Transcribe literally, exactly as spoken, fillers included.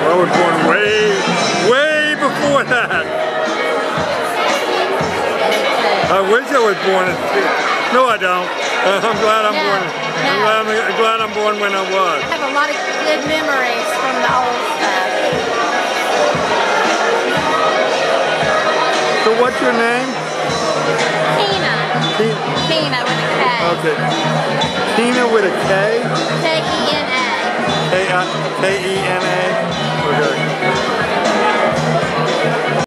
I was born way, way before that. I wish I was born at No, I don't. Uh, I'm glad I'm no, born. No. I'm glad I'm glad I'm born when I was. I have a lot of good memories from the old stuff. So what's your name? Tina. Tina. Tina with a K. Okay. Tina with a K? K E N A. K E N A? Okay.